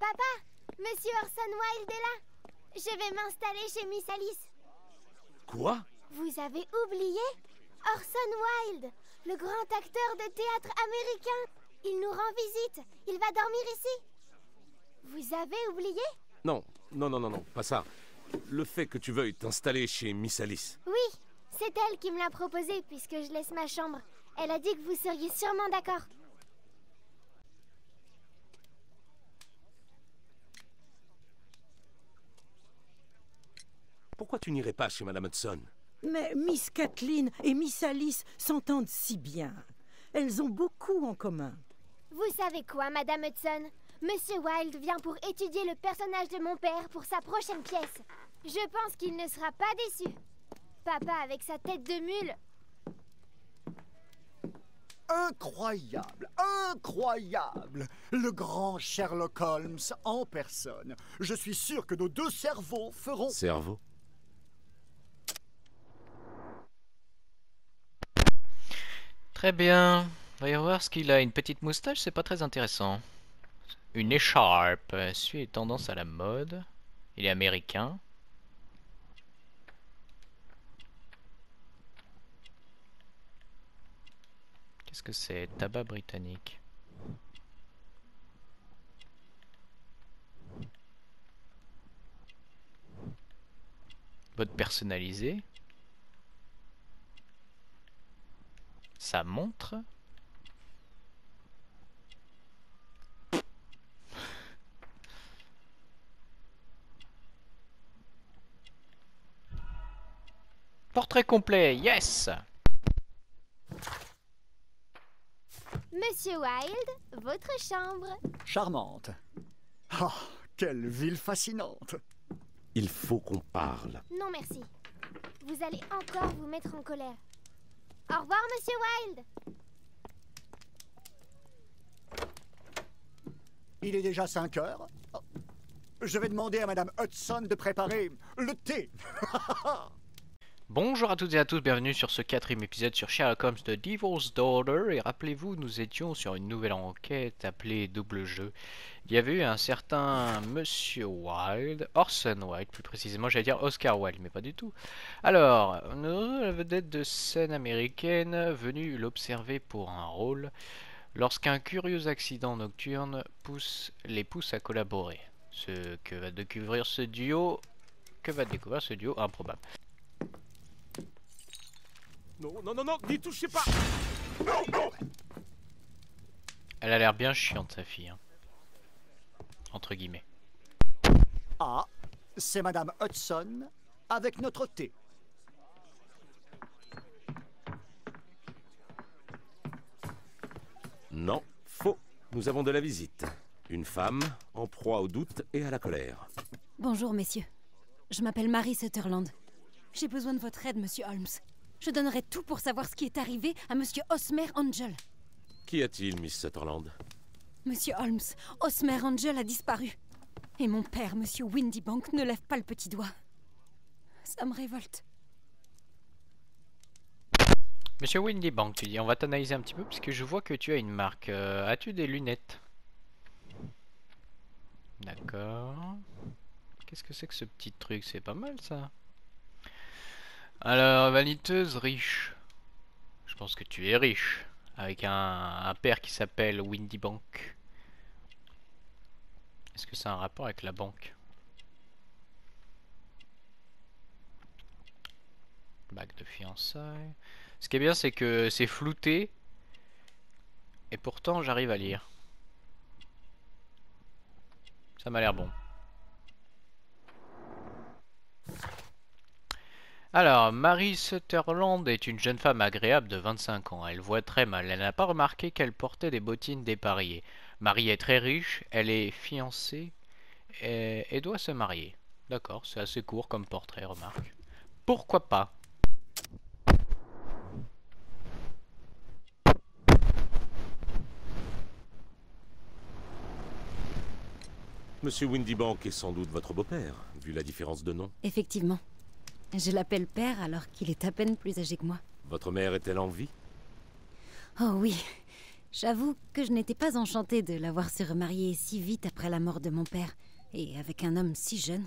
Papa, Monsieur Orson Wilde est là. Je vais m'installer chez Miss Alice. Quoi? Vous avez oublié? Orson Wilde, le grand acteur de théâtre américain. Il nous rend visite. Il va dormir ici. Vous avez oublié? Non, non, non, non, non, pas ça. Le fait que tu veuilles t'installer chez Miss Alice. Oui, c'est elle qui me l'a proposé puisque je laisse ma chambre. Elle a dit que vous seriez sûrement d'accord. Pourquoi tu n'irais pas chez Madame Hudson? Mais Miss Kathleen et Miss Alice s'entendent si bien. Elles ont beaucoup en commun. Vous savez quoi, Madame Hudson? Monsieur Wilde vient pour étudier le personnage de mon père pour sa prochaine pièce. Je pense qu'il ne sera pas déçu. Papa avec sa tête de mule. Incroyable, incroyable! Le grand Sherlock Holmes en personne. Je suis sûr que nos deux cerveaux feront... Cerveau? Très bien. Voyons voir ce qu'il a. Une petite moustache, c'est pas très intéressant. Une écharpe. Suit les tendances à la mode. Il est américain. Qu'est-ce que c'est? Tabac britannique. Mode personnalisé. Sa montre. Portrait complet, yes! Monsieur Wilde, votre chambre. Charmante. Ah, quelle ville fascinante! Il faut qu'on parle. Non, merci. Vous allez encore vous mettre en colère. Au revoir, Monsieur Wilde. Il est déjà 5 heures. Oh, je vais demander à Madame Hudson de préparer le thé. Bonjour à toutes et à tous, bienvenue sur ce 4e épisode sur Sherlock Holmes The Devil's Daughter. Et rappelez-vous, nous étions sur une nouvelle enquête appelée Double Jeu. Il y avait eu un certain Monsieur Wilde, Orson Wilde plus précisément, j'allais dire Oscar Wilde, mais pas du tout. Alors, la vedette de scène américaine venue l'observer pour un rôle lorsqu'un curieux accident nocturne les pousse à collaborer. Ce que va découvrir ce duo, improbable. Non, non, non, non, n'y touchez pas! Non, non! Elle a l'air bien chiante, sa fille. Hein. Entre guillemets. Ah, c'est Madame Hudson avec notre thé. Non, faux. Nous avons de la visite. Une femme, en proie au doute et à la colère. Bonjour, messieurs. Je m'appelle Mary Sutherland. J'ai besoin de votre aide, monsieur Holmes. Je donnerai tout pour savoir ce qui est arrivé à monsieur Osmer Angel. Qu'y a-t-il, Miss Sutherland? Monsieur Holmes, Osmer Angel a disparu. Et mon père, monsieur Windybank, ne lève pas le petit doigt. Ça me révolte. Monsieur Windybank, tu dis, on va t'analyser un petit peu parce que je vois que tu as une marque. As-tu des lunettes? D'accord. Qu'est-ce que c'est que ce petit truc? C'est pas mal ça. Alors, vaniteuse riche. Je pense que tu es riche. Avec un père qui s'appelle Windybank. Est-ce que c'est un rapport avec la banque? Bague de fiançailles. Ce qui est bien, c'est que c'est flouté. Et pourtant, j'arrive à lire. Ça m'a l'air bon. Alors, Mary Sutherland est une jeune femme agréable de 25 ans. Elle voit très mal. Elle n'a pas remarqué qu'elle portait des bottines dépareillées. Mary est très riche. Elle est fiancée et doit se marier. D'accord, c'est assez court comme portrait, remarque. Pourquoi pas? Monsieur Windybank est sans doute votre beau-père, vu la différence de nom. Effectivement. Je l'appelle père alors qu'il est à peine plus âgé que moi. Votre mère est-elle en vie? Oh oui. J'avoue que je n'étais pas enchantée de l'avoir se remarier si vite après la mort de mon père, et avec un homme si jeune.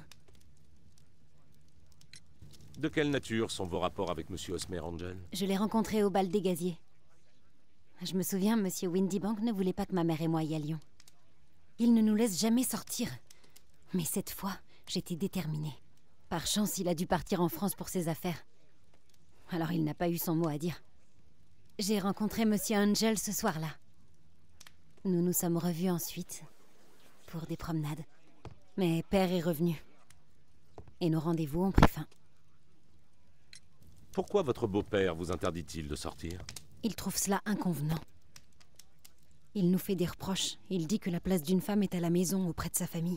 De quelle nature sont vos rapports avec Monsieur Hosmer Angel? Je l'ai rencontré au bal des gaziers. Je me souviens, Monsieur Windybank ne voulait pas que ma mère et moi y allions. Il ne nous laisse jamais sortir. Mais cette fois, j'étais déterminée. Par chance, il a dû partir en France pour ses affaires. Alors il n'a pas eu son mot à dire. J'ai rencontré Monsieur Angel ce soir-là. Nous nous sommes revus ensuite, pour des promenades. Mais père est revenu. Et nos rendez-vous ont pris fin. Pourquoi votre beau-père vous interdit-il de sortir? Il trouve cela inconvenant. Il nous fait des reproches. Il dit que la place d'une femme est à la maison auprès de sa famille.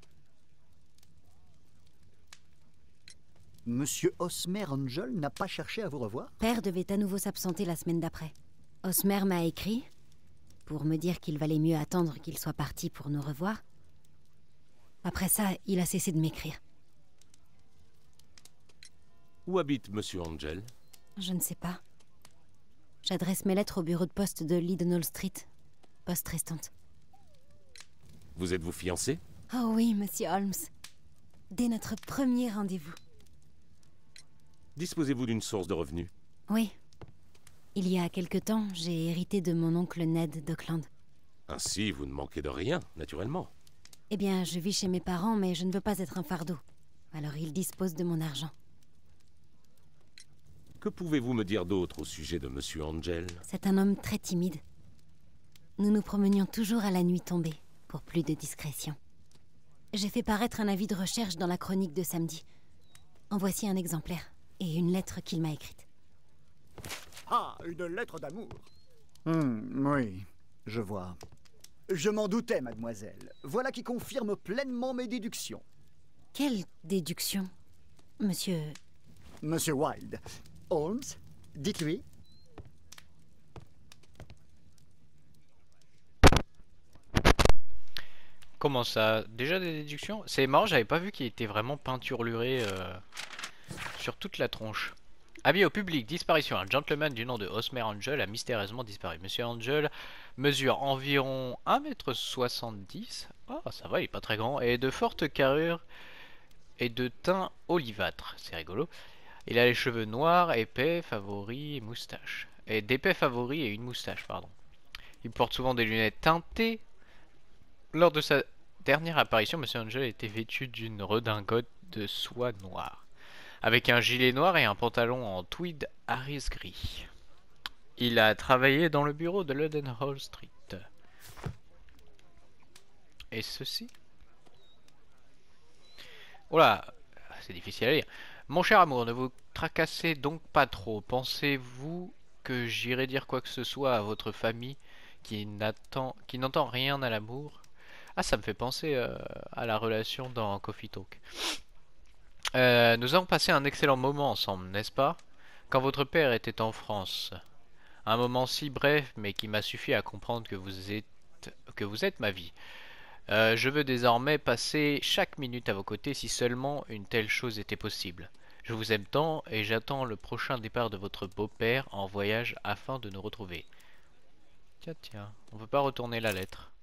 Monsieur Hosmer Angel n'a pas cherché à vous revoir? Père devait à nouveau s'absenter la semaine d'après. Hosmer m'a écrit pour me dire qu'il valait mieux attendre qu'il soit parti pour nous revoir. Après ça, il a cessé de m'écrire. Où habite Monsieur Angel? Je ne sais pas. J'adresse mes lettres au bureau de poste de Leadenhall Street, poste restante. Vous êtes-vous fiancé? Oh oui, Monsieur Holmes. Dès notre premier rendez-vous. Disposez-vous d'une source de revenus? Oui. Il y a quelque temps, j'ai hérité de mon oncle Ned d'Auckland. Ainsi, vous ne manquez de rien, naturellement. Eh bien, je vis chez mes parents, mais je ne veux pas être un fardeau. Alors ils disposent de mon argent. Que pouvez-vous me dire d'autre au sujet de Monsieur Angel? C'est un homme très timide. Nous nous promenions toujours à la nuit tombée, pour plus de discrétion. J'ai fait paraître un avis de recherche dans la chronique de samedi. En voici un exemplaire, et une lettre qu'il m'a écrite. Ah, une lettre d'amour. Oui, je vois. Je m'en doutais, mademoiselle. Voilà qui confirme pleinement mes déductions. Quelle déduction, monsieur... Monsieur Wilde. Holmes, dites-lui. Comment ça? Déjà des déductions? C'est marrant, j'avais pas vu qu'il était vraiment peinturluré sur toute la tronche. Avis au public, disparition. Un gentleman du nom de Hosmer Angel a mystérieusement disparu. Monsieur Angel mesure environ 1,70 m. Oh, ça va, il est pas très grand. Et de forte carrure et de teint olivâtre. C'est rigolo. Il a les cheveux noirs, épais, favoris et moustache. Et d'épais favoris et une moustache, pardon. Il porte souvent des lunettes teintées. Lors de sa dernière apparition, Monsieur Angel était vêtu d'une redingote de soie noire, avec un gilet noir et un pantalon en tweed Harris gris. Il a travaillé dans le bureau de Leadenhall Street. Et ceci? Oula, c'est difficile à lire. Mon cher amour, ne vous tracassez donc pas trop. Pensez-vous que j'irai dire quoi que ce soit à votre famille qui n'entend rien à l'amour? Ah, ça me fait penser à la relation dans Coffee Talk. Nous avons passé un excellent moment ensemble, n'est-ce pas? Quand votre père était en France. Un moment si bref, mais qui m'a suffi à comprendre que vous êtes ma vie. Je veux désormais passer chaque minute à vos côtés si seulement une telle chose était possible. Je vous aime tant et j'attends le prochain départ de votre beau-père en voyage afin de nous retrouver. Tiens, on peut pas retourner la lettre.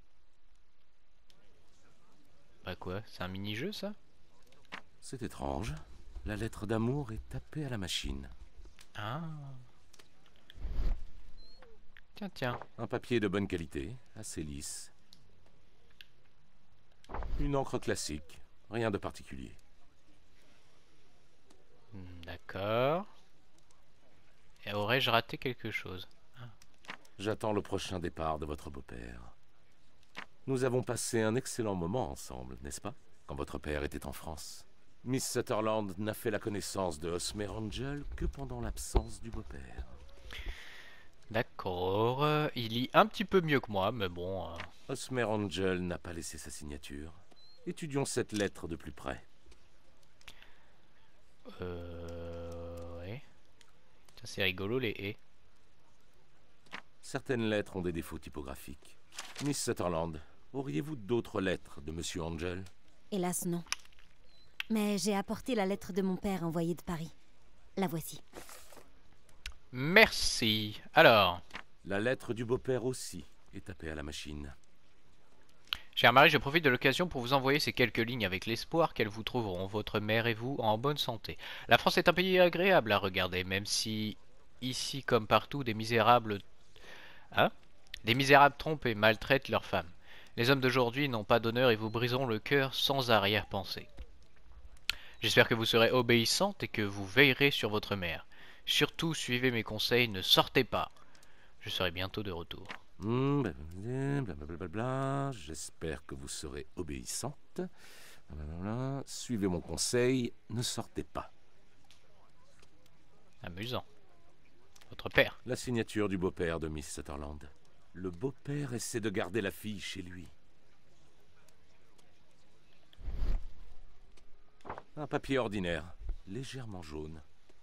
Bah quoi, c'est un mini-jeu ça? C'est étrange. La lettre d'amour est tapée à la machine. Ah. Tiens. Un papier de bonne qualité, assez lisse. Une encre classique, rien de particulier. D'accord. Et aurais-je raté quelque chose? J'attends le prochain départ de votre beau-père. Nous avons passé un excellent moment ensemble, n'est-ce pas? Quand votre père était en France. Miss Sutherland n'a fait la connaissance de Hosmer Angel que pendant l'absence du beau-père. D'accord. Il lit un petit peu mieux que moi, mais bon... Hosmer Angel n'a pas laissé sa signature. Étudions cette lettre de plus près. Ouais. Ça c'est rigolo les et. Certaines lettres ont des défauts typographiques. Miss Sutherland, auriez-vous d'autres lettres de Monsieur Angel? Hélas, non. Mais j'ai apporté la lettre de mon père envoyée de Paris. La voici. Merci. Alors, La lettre du beau-père aussi est tapée à la machine. Cher Marie, je profite de l'occasion pour vous envoyer ces quelques lignes avec l'espoir qu'elles vous trouveront, votre mère et vous, en bonne santé. La France est un pays agréable à regarder, même si, ici comme partout, des misérables trompent et maltraitent leurs femmes. Les hommes d'aujourd'hui n'ont pas d'honneur et vous briseront le cœur sans arrière-pensée. J'espère que vous serez obéissante et que vous veillerez sur votre mère. Surtout, suivez mes conseils, ne sortez pas. Je serai bientôt de retour. Blablabla. J'espère que vous serez obéissante. Blablabla. Suivez mon conseil, ne sortez pas. Amusant. Votre père. La signature du beau-père de Miss Sutherland. Le beau-père essaie de garder la fille chez lui. Un papier ordinaire, légèrement jaune.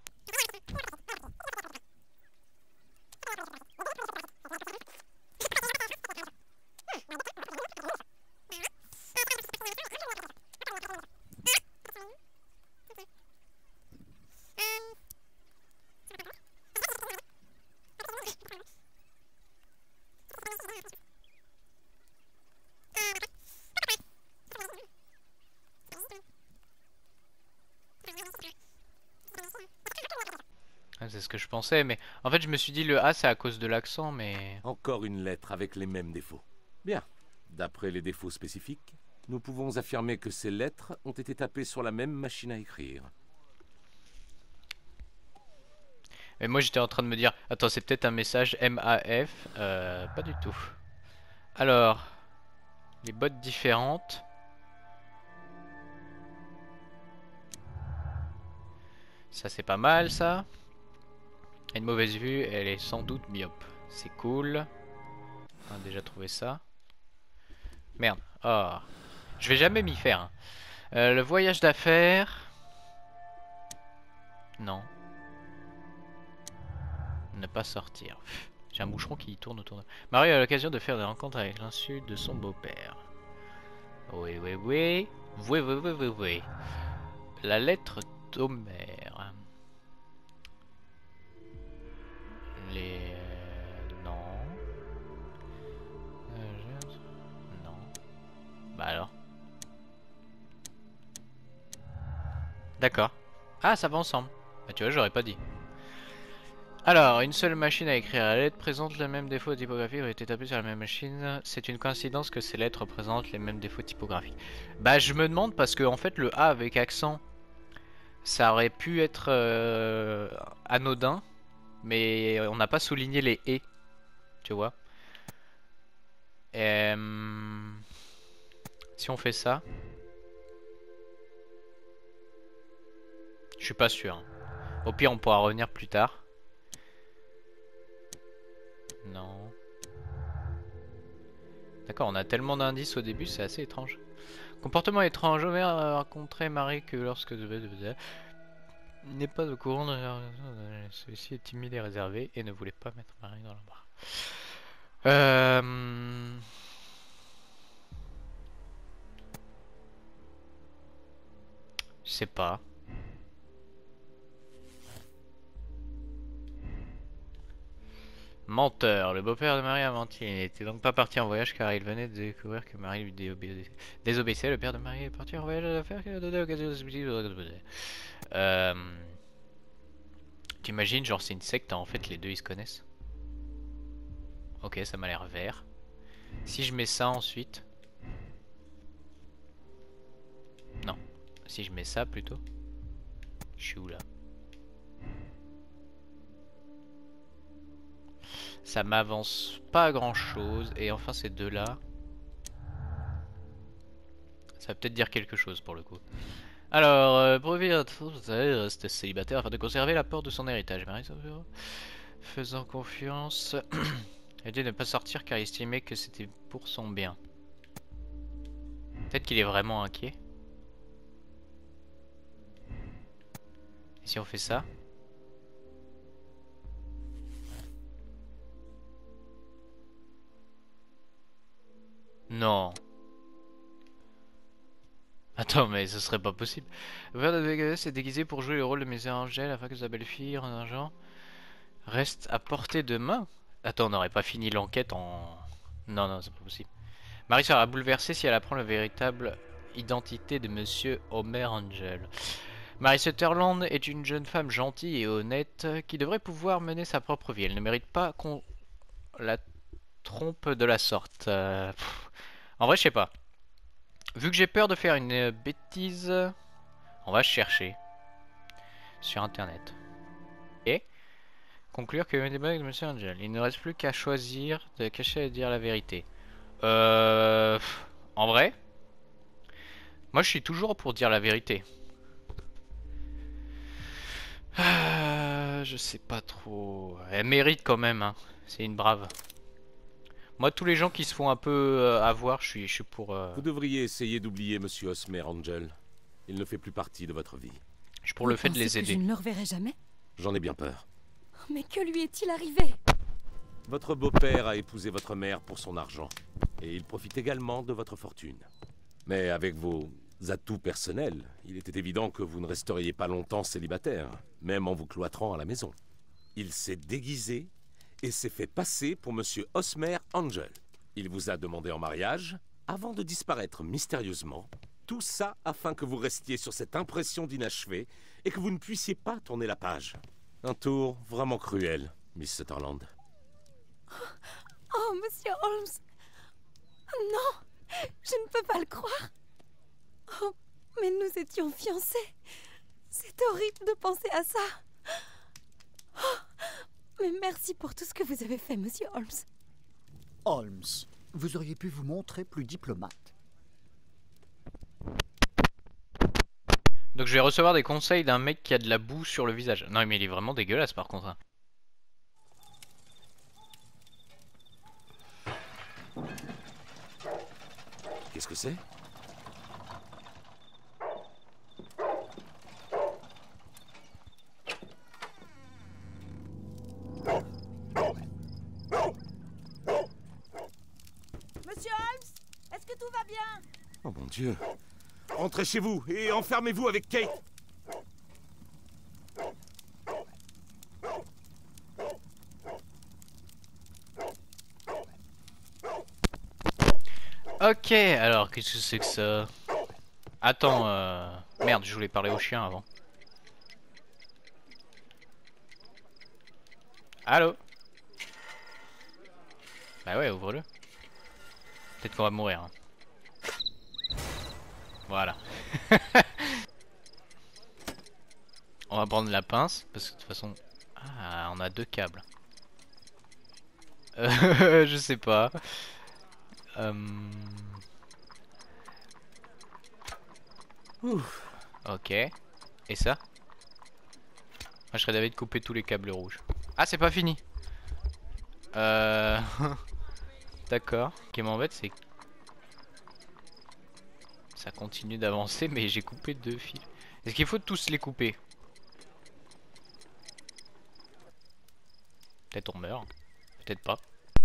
C'est ce que je pensais, mais en fait je me suis dit le A c'est à cause de l'accent, mais... Encore une lettre avec les mêmes défauts. Bien. D'après les défauts spécifiques, nous pouvons affirmer que ces lettres ont été tapées sur la même machine à écrire. Mais moi j'étais en train de me dire, attends c'est peut-être un message MAF, pas du tout. Alors, les bottes différentes. Ça c'est pas mal ça. Une mauvaise vue, elle est sans doute myope. C'est cool. On a déjà trouvé ça. Merde. Oh. Je vais jamais m'y faire. Hein. Le voyage d'affaires. Non. Ne pas sortir. J'ai un moucheron qui tourne autour de... Marie a l'occasion de faire des rencontres avec l'insu de son beau-père. Oui, oui, oui. Oui, oui, oui, oui, oui. La lettre d'Homère. Les... non. Non. Bah alors. D'accord. Ah, ça va ensemble. Bah tu vois, j'aurais pas dit. Alors, une seule machine à écrire la lettre présente le même défaut typographique a été tapée sur la même machine. C'est une coïncidence que ces lettres présentent les mêmes défauts typographiques. Bah je me demande parce que en fait le A avec accent, ça aurait pu être anodin. Mais on n'a pas souligné les « et », tu vois. Si on fait ça... Je suis pas sûr. Au pire, on pourra revenir plus tard. Non. D'accord, on a tellement d'indices au début, c'est assez étrange. Comportement étrange. Homer a rencontré Marie que lorsque... n'est pas au courant de... Celui-ci est timide et réservé et ne voulait pas mettre Marie dans l'embarras. Je sais pas. Menteur. Le beau-père de Marie a menti. Il n'était donc pas parti en voyage car il venait de découvrir que Marie lui désobéissait. Le père de Marie est parti en voyage d'affaires qui a donné l'occasion de... T'imagines, genre c'est une secte, en fait les deux ils se connaissent. Ok, ça m'a l'air vert. Si je mets ça ensuite... Non. Si je mets ça plutôt. Je suis où là? Ça m'avance pas grand chose. Et enfin ces deux là. Ça va peut-être dire quelque chose pour le coup. Alors, Breville reste célibataire afin de conserver l'apport de son héritage. Marie faisant confiance, elle dit de ne pas sortir car il estimait que c'était pour son bien. Peut-être qu'il est vraiment inquiet. Et si on fait ça? Non. Attends, mais ce serait pas possible. Le père de Vegas s'est déguisé pour jouer le rôle de Messire Angel afin que sa belle-fille, en argent, reste à portée de main. Attends, on n'aurait pas fini l'enquête en... Non, non, c'est pas possible. Marie sera bouleversée si elle apprend la véritable identité de Monsieur Homer Angel. Marie Sutherland est une jeune femme gentille et honnête qui devrait pouvoir mener sa propre vie. Elle ne mérite pas qu'on la trompe de la sorte. En vrai, je sais pas. Vu que j'ai peur de faire une bêtise, on va chercher sur internet. Et conclure que les blagues de Monsieur Angel. Il ne reste plus qu'à choisir de cacher et de dire la vérité. En vrai, moi je suis toujours pour dire la vérité. Je sais pas trop. Elle mérite quand même, hein. C'est une brave. Moi, tous les gens qui se font un peu avoir, je suis pour... Vous devriez essayer d'oublier Monsieur Homer Angel. Il ne fait plus partie de votre vie. Je suis pour le fait de Vous les pensez que aider. je ne le reverrai jamais? J'en ai bien peur. Mais que lui est-il arrivé? Votre beau-père a épousé votre mère pour son argent. Et il profite également de votre fortune. Mais avec vos atouts personnels, il était évident que vous ne resteriez pas longtemps célibataire, même en vous cloîtrant à la maison. Il s'est déguisé et s'est fait passer pour Monsieur Homer Angel. Il vous a demandé en mariage avant de disparaître mystérieusement. Tout ça afin que vous restiez sur cette impression d'inachevé et que vous ne puissiez pas tourner la page. Un tour vraiment cruel, Miss Sutherland. Oh, Monsieur Holmes! Non! Je ne peux pas le croire! Oh, mais nous étions fiancés! C'est horrible de penser à ça! Oh, mais merci pour tout ce que vous avez fait, Monsieur Holmes. Holmes, vous auriez pu vous montrer plus diplomate. Donc je vais recevoir des conseils d'un mec qui a de la boue sur le visage. Non mais il est vraiment dégueulasse par contre. Hein. Qu'est-ce que c'est? Monsieur Holmes, est-ce que tout va bien? Oh mon Dieu! Rentrez chez vous et enfermez-vous avec Kate! Ok, alors qu'est-ce que c'est que ça? Attends, merde, je voulais parler au chien avant. Allô? Bah ouais, ouvre-le. Peut-être qu'on va mourir. Hein. Voilà. On va prendre la pince, parce que de toute façon... Ah, on a 2 câbles. Je sais pas. Ok. Et ça? Moi je serais d'avis de couper tous les câbles rouges. Ah, c'est pas fini. D'accord. Ce qui m'embête, c'est que ça continue d'avancer, mais j'ai coupé 2 fils. Est-ce qu'il faut tous les couper? Peut-être on meurt. Peut-être pas.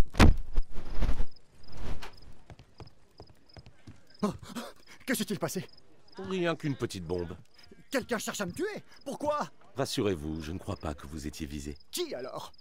Oh, que s'est-il passé? Rien qu'une petite bombe. Quelqu'un cherche à me tuer? Pourquoi? Rassurez-vous, je ne crois pas que vous étiez visé. Qui alors?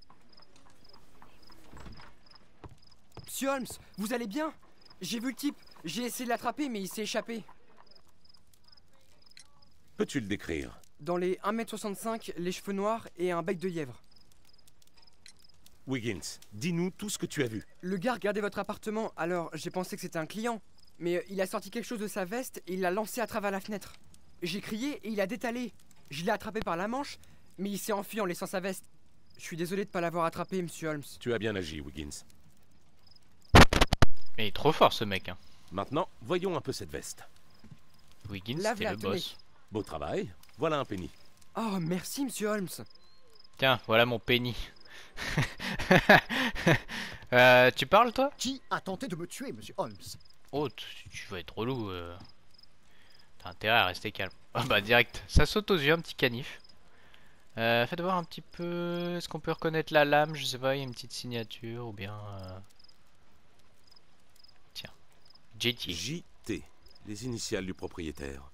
Monsieur Holmes, vous allez bien? J'ai vu le type, j'ai essayé de l'attraper mais il s'est échappé. Peux-tu le décrire? Dans les 1m65, les cheveux noirs et un bec de lièvre. Wiggins, dis-nous tout ce que tu as vu. Le gars regardait votre appartement, alors j'ai pensé que c'était un client. Mais il a sorti quelque chose de sa veste et il l'a lancé à travers la fenêtre. J'ai crié et il a détalé. Je l'ai attrapé par la manche, mais il s'est enfui en laissant sa veste. Je suis désolé de pas l'avoir attrapé, monsieur Holmes. Tu as bien agi, Wiggins. Mais il est trop fort ce mec. Hein. Maintenant, voyons un peu cette veste. Wiggins, Lave c'était la le boss. Beau travail. Voilà un penny. Oh, merci, monsieur Holmes. Tiens, voilà mon penny. Tu parles toi? Qui a tenté de me tuer, monsieur Holmes? Oh, tu vas être relou. T'as intérêt à rester calme. Ah bah direct, ça saute aux yeux, un petit canif. Faites voir un petit peu. Est-ce qu'on peut reconnaître la lame? Je sais pas, il y a une petite signature ou bien. Tiens, JT. JT, les initiales du propriétaire.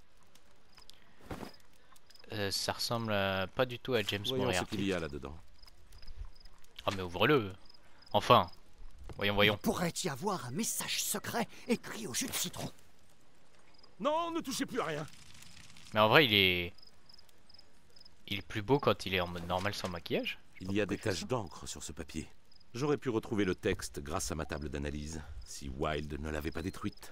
Ça ressemble pas du tout à James Voyons ce Moriarty. qu'il y a là-dedans. Ah mais ouvre-le. Enfin, voyons. Il pourrait y avoir un message secret écrit au jus de citron. Non, ne touchez plus à rien. Mais en vrai, il est plus beau quand il est en mode normal sans maquillage. Il y a des taches d'encre sur ce papier. J'aurais pu retrouver le texte grâce à ma table d'analyse, si Wilde ne l'avait pas détruite.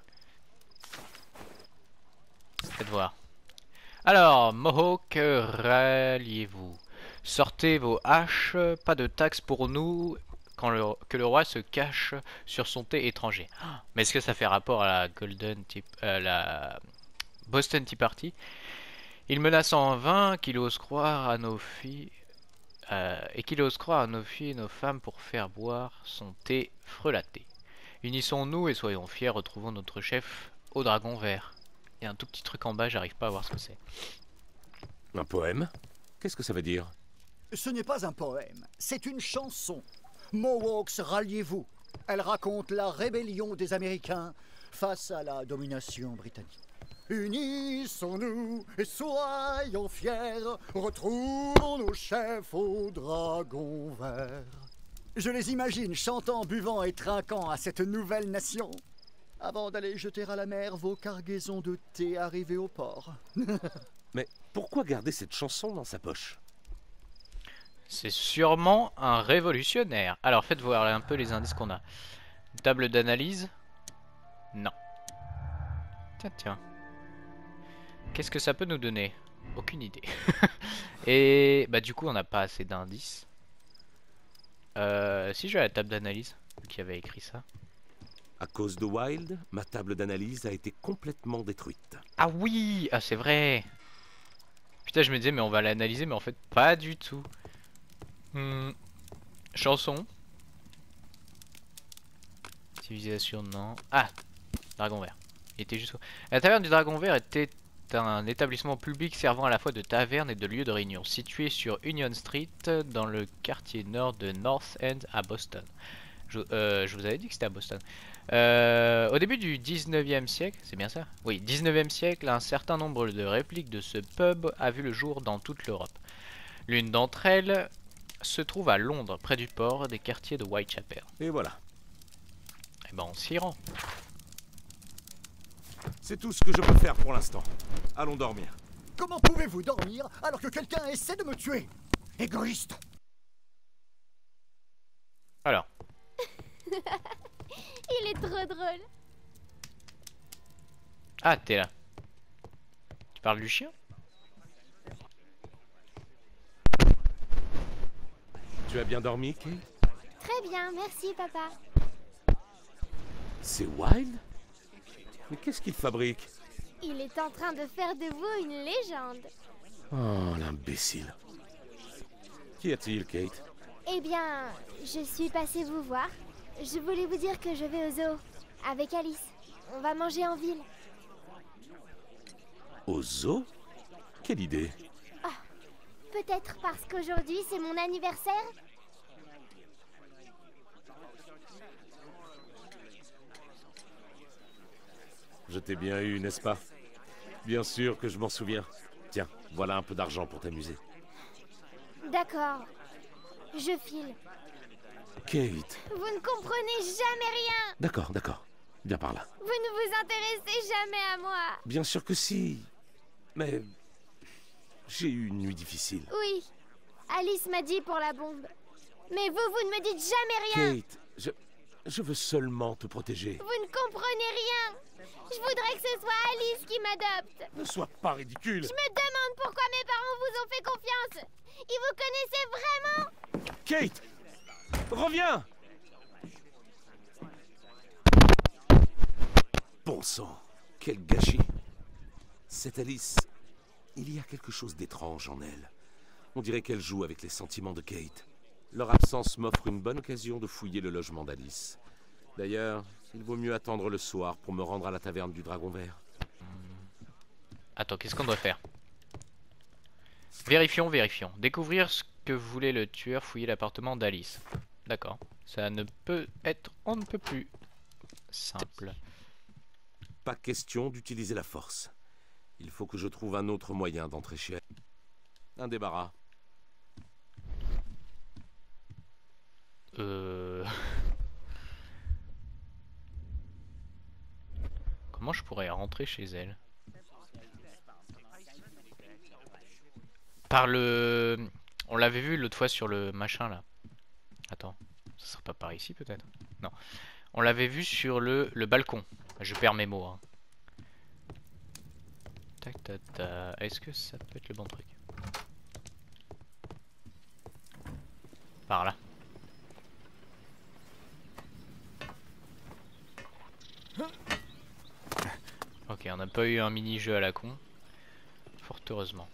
Faites voir. Alors, Mohawk, ralliez-vous. Sortez vos haches, pas de taxes pour nous que le roi se cache sur son thé étranger. Mais est-ce que ça fait rapport à la Boston Tea Party? Il menace en vain qu'il ose croire à nos filles et nos femmes pour faire boire son thé frelaté. Unissons-nous et soyons fiers, retrouvons notre chef au dragon vert. Il y a un tout petit truc en bas, j'arrive pas à voir ce que c'est. Un poème? Qu'est-ce que ça veut dire? Ce n'est pas un poème, c'est une chanson. Mohawks, ralliez-vous. Elle raconte la rébellion des Américains face à la domination britannique. Unissons-nous et soyons fiers, retrouvons nos chefs au dragon vert. Je les imagine chantant, buvant et trinquant à cette nouvelle nation, avant d'aller jeter à la mer vos cargaisons de thé arrivées au port. Mais pourquoi garder cette chanson dans sa poche? C'est sûrement un révolutionnaire. Alors faites voir un peu les indices qu'on a. Une table d'analyse? Non. Tiens. Qu'est-ce que ça peut nous donner? Aucune idée. Et bah du coup on n'a pas assez d'indices. Si je vais à la table d'analyse, qui avait écrit ça. À cause de Wilde, ma table d'analyse a été complètement détruite. Ah oui! Ah c'est vrai! Putain je me disais mais on va l'analyser mais en fait pas du tout. Chanson. Civilisation non. Ah! Dragon vert. Il était juste... La taverne du Dragon Vert était un établissement public servant à la fois de taverne et de lieu de réunion, situé sur Union Street, dans le quartier nord de North End à Boston. Je vous avais dit que c'était à Boston. Au début du 19e siècle, c'est bien ça? Oui, 19e siècle, un certain nombre de répliques de ce pub a vu le jour dans toute l'Europe. L'une d'entre elles se trouve à Londres, près du port des quartiers de Whitechapel. Et voilà. Et ben on s'y rend. C'est tout ce que je peux faire pour l'instant. Allons dormir. Comment pouvez-vous dormir alors que quelqu'un essaie de me tuer? Égoïste! Alors. Il est trop drôle. Ah, t'es là. Tu parles du chien? Tu as bien dormi, Kate? Très bien, merci papa. C'est Wilde? Mais qu'est-ce qu'il fabrique? Il est en train de faire de vous une légende. Oh, l'imbécile. Qu'y a-t-il, Kate? Eh bien, je suis passée vous voir. Je voulais vous dire que je vais au zoo avec Alice. On va manger en ville. Au zoo? Quelle idée? Peut-être parce qu'aujourd'hui c'est mon anniversaire? Je t'ai bien eu, n'est-ce pas? Bien sûr que je m'en souviens. Tiens, voilà un peu d'argent pour t'amuser. D'accord. Je file. Kate. Vous ne comprenez jamais rien. D'accord. Viens par là. Vous ne vous intéressez jamais à moi. Bien sûr que si. Mais... j'ai eu une nuit difficile. Oui. Alice m'a dit pour la bombe. Mais vous ne me dites jamais rien. Kate, je veux seulement te protéger. Vous ne comprenez rien. Je voudrais que ce soit Alice qui m'adopte. Ne sois pas ridicule. Je me demande pourquoi mes parents vous ont fait confiance. Ils vous connaissaient vraiment? Kate! Reviens! Bon sang, quel gâchis. Cette Alice, il y a quelque chose d'étrange en elle. On dirait qu'elle joue avec les sentiments de Kate. Leur absence m'offre une bonne occasion de fouiller le logement d'Alice. D'ailleurs, il vaut mieux attendre le soir pour me rendre à la taverne du Dragon Vert. Attends, qu'est-ce qu'on doit faire? Vérifions. Découvrir ce que voulait le tueur, fouiller l'appartement d'Alice. D'accord. Ça ne peut être... on ne peut plus simple. Pas question d'utiliser la force. Il faut que je trouve un autre moyen d'entrer chez elle. Un débarras. Comment je pourrais rentrer chez elle? Par le... On l'avait vu l'autre fois sur le machin là. Attends, ça sera pas par ici peut-être? Non. On l'avait vu sur le balcon. Je perds mes mots. Hein. Tac tac tac. Est-ce que ça peut être le bon truc? Par là. Ok, on n'a pas eu un mini-jeu à la con. Fort heureusement.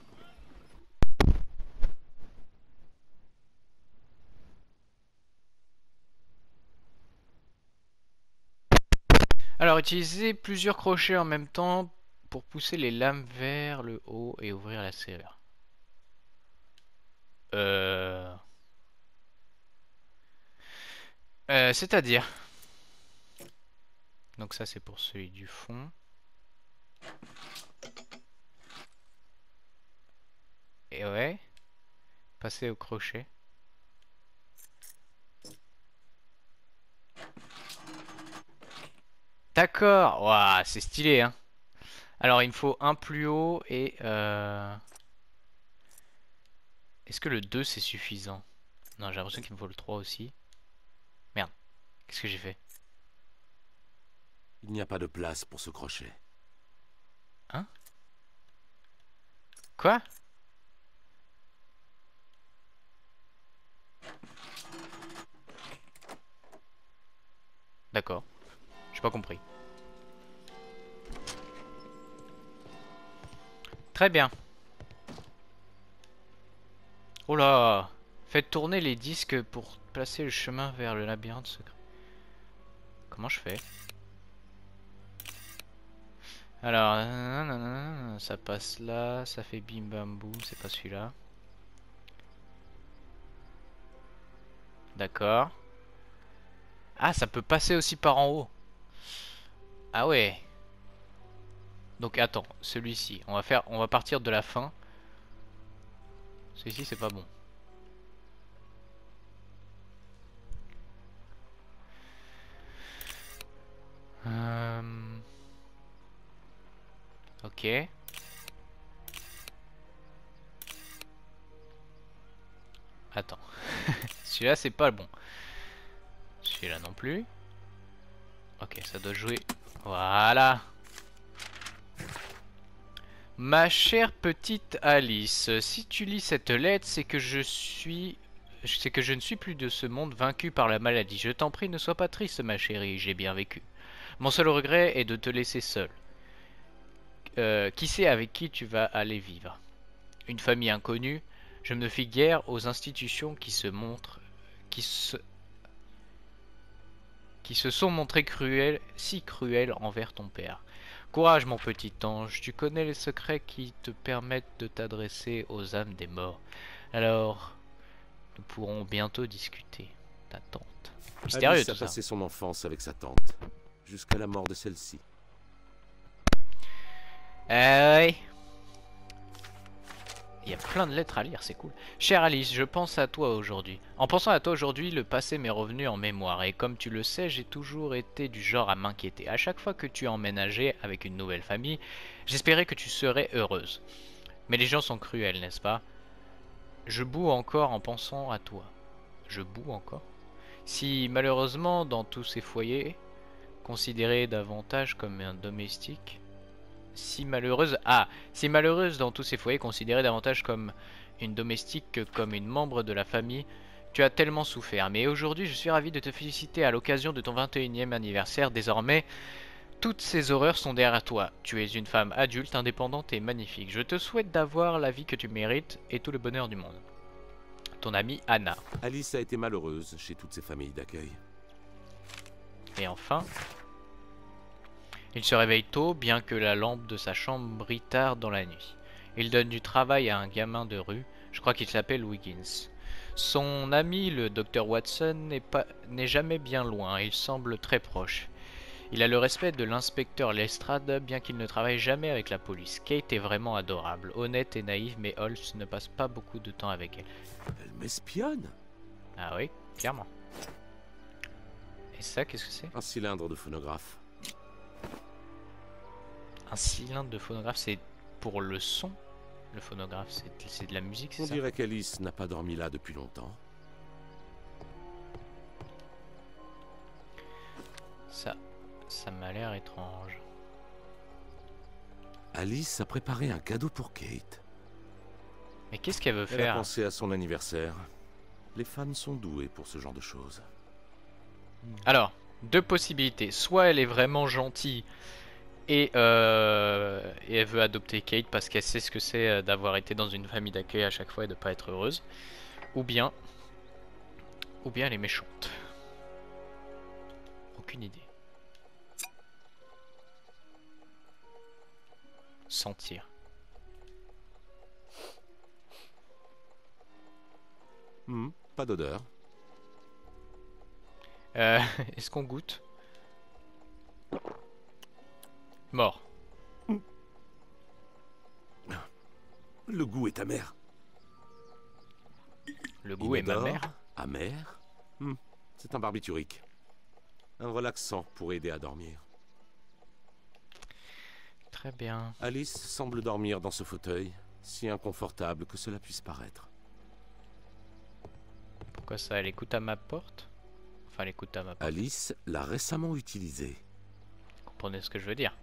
Alors, utilisez plusieurs crochets en même temps pour pousser les lames vers le haut et ouvrir la serrure. C'est-à-dire... Donc ça c'est pour celui du fond. Et ouais. Passer au crochet. D'accord. Waouh, c'est stylé hein. Alors il me faut un plus haut et est-ce que le 2 c'est suffisant? Non, j'ai l'impression qu'il me faut le 3 aussi. Merde. Qu'est-ce que j'ai fait? Il n'y a pas de place pour ce crochet. Hein? Quoi? D'accord. J'ai pas compris. Très bien. Oh là! Faites tourner les disques pour placer le chemin vers le labyrinthe secret. Comment je fais? Alors, ça passe là, ça fait bim bam boum, c'est pas celui-là. D'accord. Ah, ça peut passer aussi par en haut. Ah ouais. Donc attends, celui-ci, on va partir de la fin. Celui-ci c'est pas bon. Ok. Attends. Celui-là c'est pas bon. Celui-là non plus. Ok, ça doit jouer. Voilà. Ma chère petite Alice, si tu lis cette lettre, c'est que je ne suis plus de ce monde, vaincu par la maladie. Je t'en prie, ne sois pas triste, ma chérie, j'ai bien vécu. Mon seul regret est de te laisser seule. Qui sait avec qui tu vas aller vivre? Une famille inconnue. Je ne me fie guère aux institutions qui se sont montrées si cruelles envers ton père. Courage mon petit ange, tu connais les secrets qui te permettent de t'adresser aux âmes des morts. Alors, nous pourrons bientôt discuter. Ta tante. Mystérieux Alice tout a ça. passé son enfance avec sa tante, jusqu'à la mort de celle-ci. Oui. Il y a plein de lettres à lire, c'est cool. Chère Alice, je pense à toi aujourd'hui. En pensant à toi aujourd'hui, le passé m'est revenu en mémoire. Et comme tu le sais, j'ai toujours été du genre à m'inquiéter. À chaque fois que tu emménageais avec une nouvelle famille, j'espérais que tu serais heureuse. Mais les gens sont cruels, n'est-ce pas? Je boue encore en pensant à toi. Je boue encore? Si malheureusement, dans tous ces foyers, considérés davantage comme un domestique... Si malheureuse dans tous ces foyers considérés davantage comme une domestique que comme une membre de la famille, tu as tellement souffert. Mais aujourd'hui, je suis ravi de te féliciter à l'occasion de ton 21e anniversaire. Désormais, toutes ces horreurs sont derrière toi. Tu es une femme adulte, indépendante et magnifique. Je te souhaite d'avoir la vie que tu mérites et tout le bonheur du monde. Ton amie Anna. Alice a été malheureuse chez toutes ces familles d'accueil. Et enfin... Il se réveille tôt, bien que la lampe de sa chambre brille tard dans la nuit. Il donne du travail à un gamin de rue, je crois qu'il s'appelle Wiggins. Son ami, le Dr Watson, n'est jamais bien loin, il semble très proche. Il a le respect de l'inspecteur Lestrade, bien qu'il ne travaille jamais avec la police. Kate est vraiment adorable, honnête et naïve, mais Holmes ne passe pas beaucoup de temps avec elle. Elle m'espionne? Ah oui, clairement. Et ça, qu'est-ce que c'est? Un cylindre de phonographe. Un cylindre de phonographe, c'est pour le son? Le phonographe, c'est de la musique, c'est On ça? dirait qu'Alice n'a pas dormi là depuis longtemps. Ça m'a l'air étrange. Alice a préparé un cadeau pour Kate. Mais qu'est-ce qu'elle veut Elle a faire? pensé à son anniversaire. Les femmes sont douées pour ce genre de choses. Alors, deux possibilités. Soit elle est vraiment gentille et elle veut adopter Kate parce qu'elle sait ce que c'est d'avoir été dans une famille d'accueil à chaque fois et de pas être heureuse. Ou bien elle est méchante. Aucune idée. Sentir. Pas d'odeur. Est-ce qu'on goûte? Mort. Le goût est amer. Le goût est ma Inodore, mère. Amer. C'est un barbiturique. Un relaxant pour aider à dormir. Très bien. Alice semble dormir dans ce fauteuil, si inconfortable que cela puisse paraître. Pourquoi ça? Elle écoute à ma porte? Enfin, elle écoute à ma porte. Alice l'a récemment utilisé. Vous comprenez ce que je veux dire?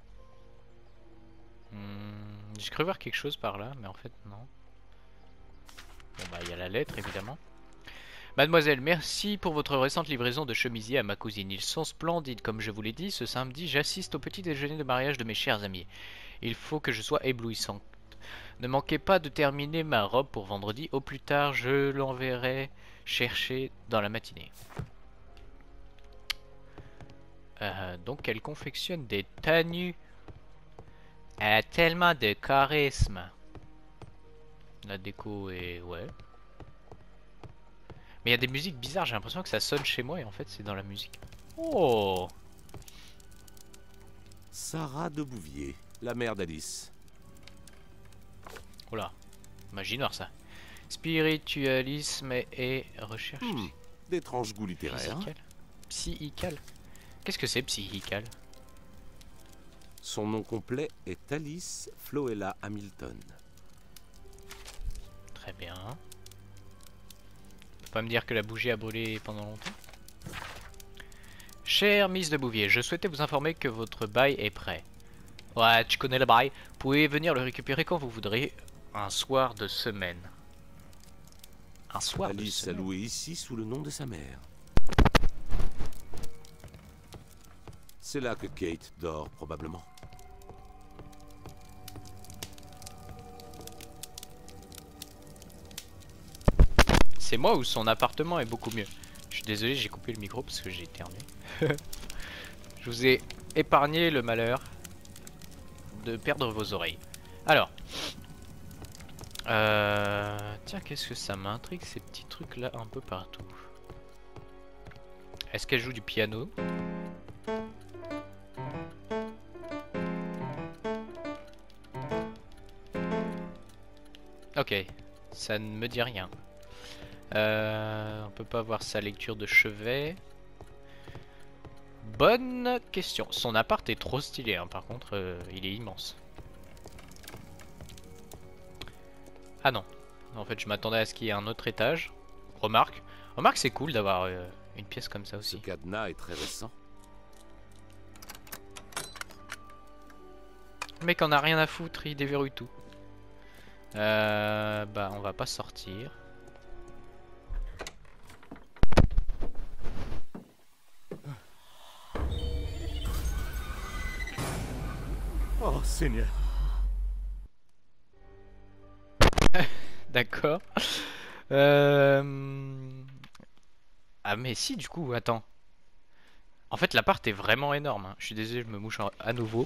J'ai cru voir quelque chose par là, mais en fait non. Bon bah il y a la lettre évidemment. Mademoiselle, merci pour votre récente livraison de chemisiers à ma cousine. Ils sont splendides, comme je vous l'ai dit. Ce samedi, j'assiste au petit déjeuner de mariage de mes chers amis. Il faut que je sois éblouissante. Ne manquez pas de terminer ma robe pour vendredi. Au plus tard, je l'enverrai chercher dans la matinée. Donc elle confectionne des tenues. Elle a tellement de charisme. La déco est... ouais. Mais il y a des musiques bizarres, j'ai l'impression que ça sonne chez moi et en fait c'est dans la musique. Oh! Sarah de Bouvier, la mère d'Alice. Oula, magie noire ça. Spiritualisme et recherche D'étranges goûts littéraires. psychicale. Psychical. Qu'est-ce que c'est psychical? Son nom complet est Alice Floella Hamilton. Très bien. Tu peux pas me dire que la bougie a brûlé pendant longtemps? Chère Miss de Bouvier, je souhaitais vous informer que votre bail est prêt. Ouais, tu connais le bail. Vous pouvez venir le récupérer quand vous voudrez. Un soir de semaine. Un soir de Alice a semaine. loué ici sous le nom de sa mère. C'est là que Kate dort, probablement. C'est moi ou son appartement est beaucoup mieux? Je suis désolé, j'ai coupé le micro parce que j'ai éternué. Je vous ai épargné le malheur de perdre vos oreilles. Alors. Tiens, qu'est-ce que ça m'intrigue ces petits trucs là un peu partout. Est-ce qu'elle joue du piano? Ok, ça ne me dit rien. On peut pas voir sa lecture de chevet. Bonne question. Son appart est trop stylé, hein. Par contre, il est immense. Ah non. En fait, je m'attendais à ce qu'il y ait un autre étage. Remarque, c'est cool d'avoir une pièce comme ça Ce aussi. cadenas est très récent. Le mec en a rien à foutre, il déverrouille tout. Bah, on va pas sortir. Oh, Seigneur. D'accord. Ah mais si, du coup, attends. En fait, l'appart est vraiment énorme, hein. Je suis désolé, je me mouche à nouveau.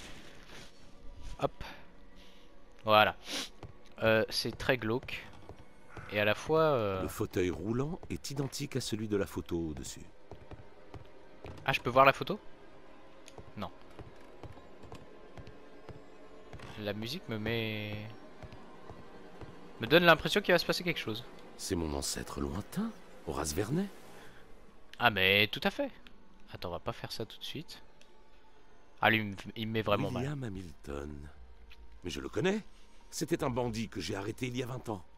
Hop. Voilà. C'est très glauque. Et à la fois... Le fauteuil roulant est identique à celui de la photo au-dessus. Ah, je peux voir la photo? Non. La musique me donne l'impression qu'il va se passer quelque chose. C'est mon ancêtre lointain, Horace Vernet. Ah mais tout à fait. Attends, on va pas faire ça tout de suite. Ah lui, il me met vraiment mal. William Hamilton. Mais je le connais. C'était un bandit que j'ai arrêté il y a 20 ans.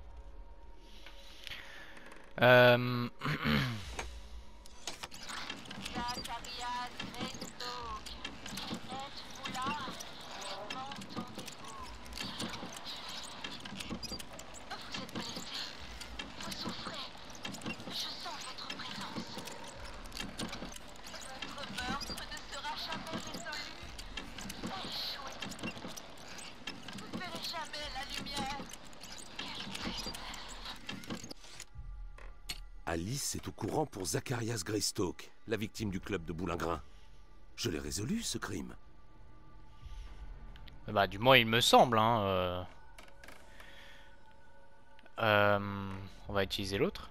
Alice est au courant pour Zacharias Greystoke, la victime du club de Boulingrin. Je l'ai résolu, ce crime. Bah du moins il me semble hein. On va utiliser l'autre.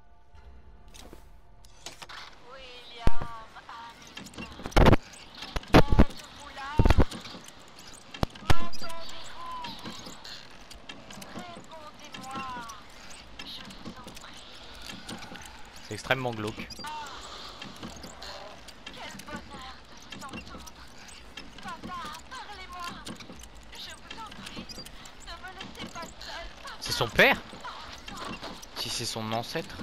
C'est extrêmement glauque. C'est son père? Si c'est son ancêtre?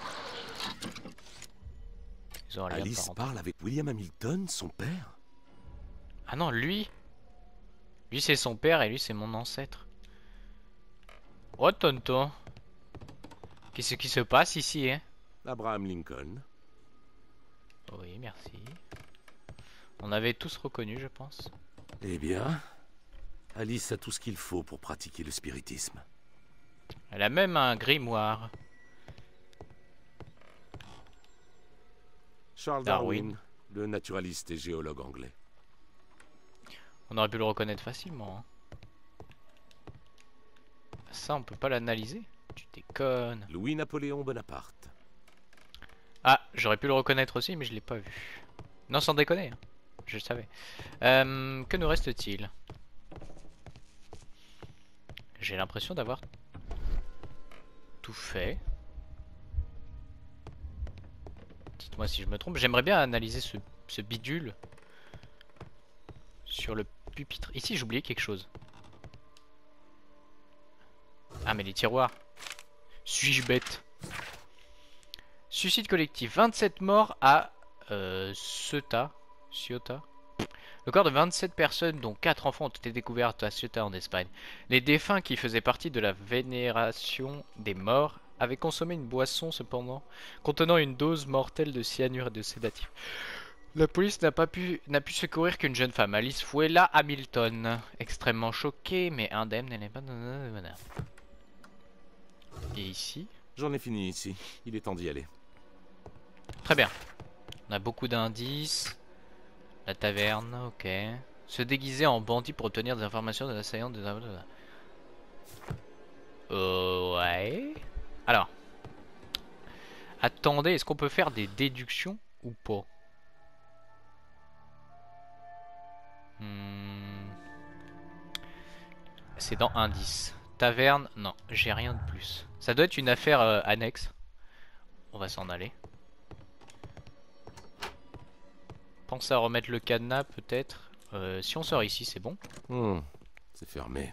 Ils ont un lien Alice parental. parle avec William Hamilton, son père? Ah non, lui. Lui c'est son père et lui c'est mon ancêtre. Oh tonton. Qu'est-ce qui se passe ici hein? Abraham Lincoln. Oui, merci. On avait tous reconnu, je pense. Eh bien, Alice a tout ce qu'il faut pour pratiquer le spiritisme. Elle a même un grimoire. Charles Darwin, le naturaliste et géologue anglais. On aurait pu le reconnaître facilement. Hein. Ça, on peut pas l'analyser. Tu déconnes. Louis-Napoléon Bonaparte. Ah, j'aurais pu le reconnaître aussi, mais je l'ai pas vu. Non, sans déconner. Hein. Je le savais. Que nous reste-t-il? J'ai l'impression d'avoir tout fait. Dites-moi si je me trompe. J'aimerais bien analyser ce bidule sur le pupitre. Ici, j'ai oublié quelque chose. Ah, mais les tiroirs. Suis-je bête? Suicide collectif. 27 morts à Ceuta. Le corps de 27 personnes, dont 4 enfants, ont été découverts à Ceuta en Espagne. Les défunts qui faisaient partie de la vénération des morts avaient consommé une boisson cependant contenant une dose mortelle de cyanure et de sédatifs. La police n'a pu secourir qu'une jeune femme, Alice Fuella Hamilton, extrêmement choquée mais indemne. Elle n'est pas. Et ici, J'en ai fini ici. Il est temps d'y aller. très bien. On a beaucoup d'indices. La taverne, ok. Se déguiser en bandit pour obtenir des informations de l'assaillant des... ouais. Alors. Attendez, est-ce qu'on peut faire des déductions ou pas? C'est dans indice. Taverne, non, j'ai rien de plus. Ça doit être une affaire annexe. On va s'en aller. Pense à remettre le cadenas peut-être. Si on sort ici, c'est bon. C'est fermé.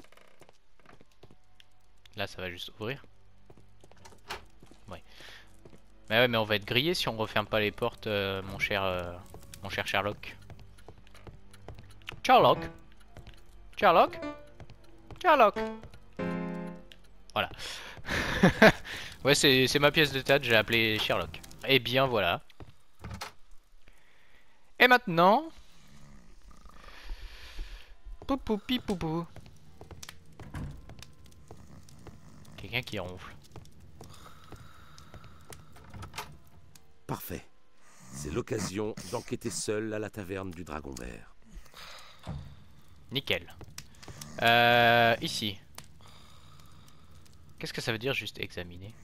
Là, ça va juste ouvrir. Ouais. Mais ouais, mais on va être grillé si on referme pas les portes, mon cher Sherlock. Sherlock. Sherlock. Sherlock. Voilà. Ouais, c'est ma pièce de théâtre, j'ai appelé Sherlock. Et bien voilà. Et maintenant... Poupou pipoupou. Quelqu'un qui ronfle. Parfait. C'est l'occasion d'enquêter seul à la taverne du Dragon Vert. Nickel. Ici. Qu'est-ce que ça veut dire juste examiner?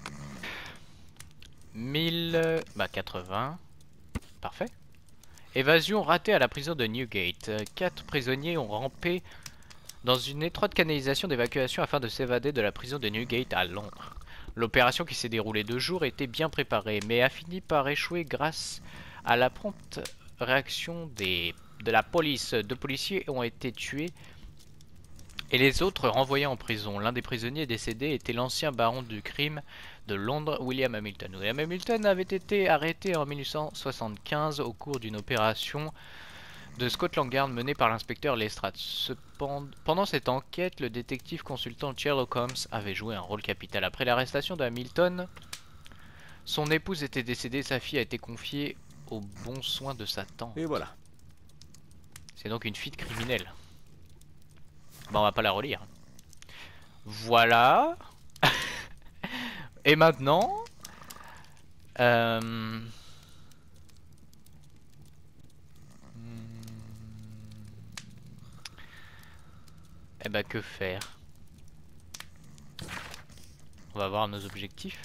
1000... Bah 80. Parfait. Évasion ratée à la prison de Newgate. 4 prisonniers ont rampé dans une étroite canalisation d'évacuation afin de s'évader de la prison de Newgate à Londres. L'opération qui s'est déroulée 2 jours était bien préparée, mais a fini par échouer grâce à la prompte réaction de la police. 2 policiers ont été tués et les autres renvoyés en prison. L'un des prisonniers décédés était l'ancien baron du crime de Londres, William Hamilton. William Hamilton avait été arrêté en 1875 au cours d'une opération de Scotland Yard menée par l'inspecteur Lestrade. Pendant cette enquête, le détective consultant Sherlock Holmes avait joué un rôle capital. Après l'arrestation de Hamilton, son épouse était décédée, sa fille a été confiée aux bons soins de sa tante. Et voilà. C'est donc une fille de criminelle. Bon, on va pas la relire. Voilà. Et maintenant... Eh ben, que faire? On va voir nos objectifs.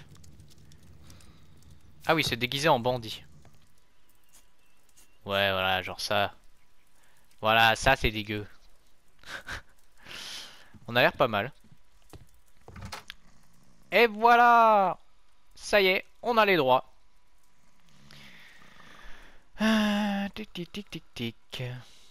Ah oui, se déguiser en bandit. Ouais, voilà, genre ça. Voilà, ça c'est dégueu. On a l'air pas mal. Et voilà! Ça y est, on a les droits. Tic tic tic tic tic.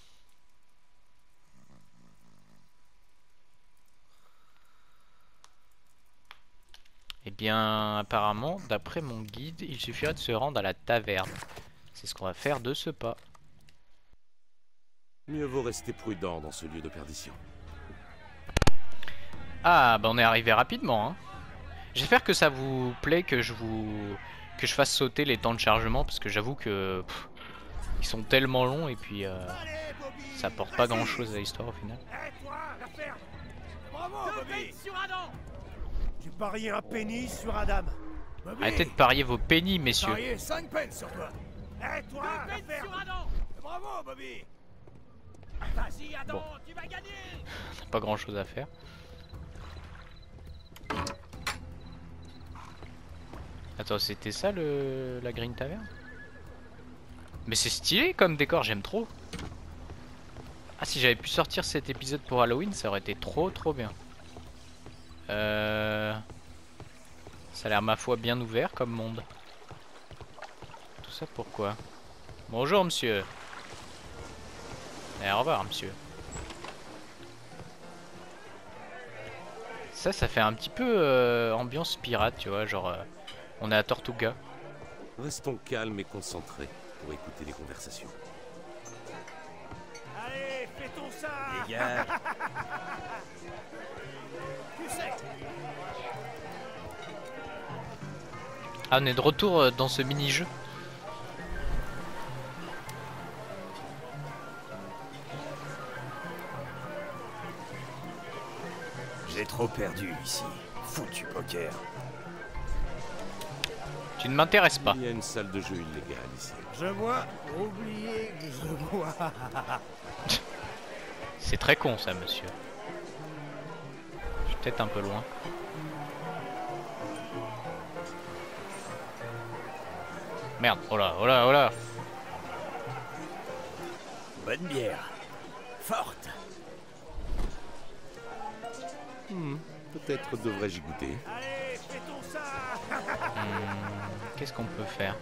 Eh bien, apparemment, d'après mon guide, il suffirait de se rendre à la taverne. C'est ce qu'on va faire de ce pas. Mieux vaut rester prudent dans ce lieu de perdition. Ah, bah on est arrivé rapidement, hein. J'espère que ça vous plaît que je fasse sauter les temps de chargement, parce que j'avoue que ils sont tellement longs et puis ça apporte pas grand chose à l'histoire au final. J'ai parié un penny sur Adam. Bobby, Arrêtez de parier vos pennies, messieurs. parié 5 pence sur toi. Et toi, l'affaire. Bravo, Bobby. Vas-y, Adam, Bon. tu vas gagner. Pas grand chose à faire. Attends, c'était ça la Green Tavern? Mais c'est stylé comme décor, j'aime trop. Ah, si j'avais pu sortir cet épisode pour Halloween, ça aurait été trop bien. Ça a l'air ma foi bien ouvert comme monde. Tout ça pourquoi? Bonjour monsieur. Et au revoir monsieur. Ça fait un petit peu ambiance pirate, tu vois, genre on est à Tortuga. Restons calmes et concentrés pour écouter les conversations. Allez, fais-ton ça. Dégage. Tu sais. Ah, on est de retour dans ce mini-jeu. J'ai trop perdu ici. Foutu poker. Tu ne m'intéresses pas. Il y a une salle de jeu illégale ici. Je vois. Oubliez que je vois. C'est très con ça, monsieur. Je suis peut-être un peu loin. Merde, oh là, oh là, oh là. Bonne bière. Forte. Peut-être devrais-je y goûter. Allez, fais-ton ça. Qu'est-ce qu'on peut faire?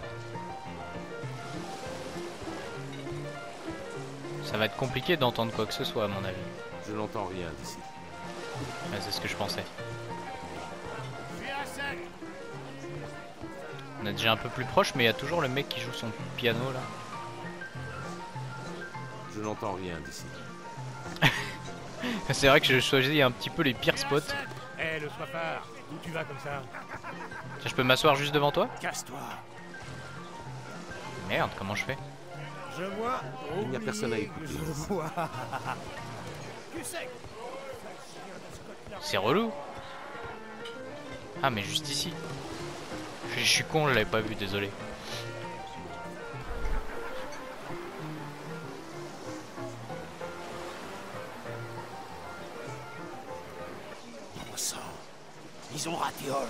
Ça va être compliqué d'entendre quoi que ce soit à mon avis. Je n'entends rien d'ici. Ouais, c'est ce que je pensais. Je suis à sec. On est déjà un peu plus proche, mais il y a toujours le mec qui joue son piano là. Je n'entends rien d'ici. C'est vrai que je choisis un petit peu les pires spots. Eh, le soifard, où tu vas comme ça? Tiens, je peux m'asseoir juste devant toi? Casse-toi. Merde, comment je fais? Je vois. Il n'y a personne à Oubliez écouter. que je vois. Tu sais. C'est relou. Ah, mais juste ici. Je suis con, je l'avais pas vu, désolé. Bon sang. Ils ont raté Holmes.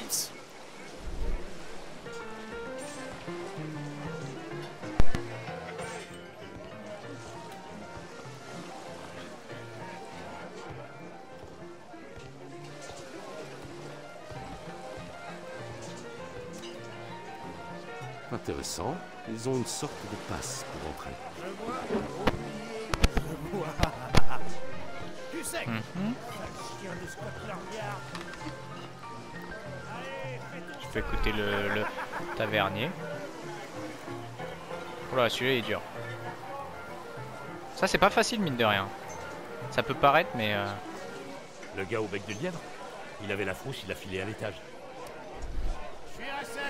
Intéressant. Ils ont une sorte de passe pour entrer. Je vois. Du sec. Chien de Scotland Yard. Allez, fais ton Je peux écouter le tavernier. Oula, celui-là il est dur. Ça c'est pas facile mine de rien. Ça peut paraître mais... Le gars au bec de lièvre, il avait la frousse, il a filé à l'étage. Je suis à 7.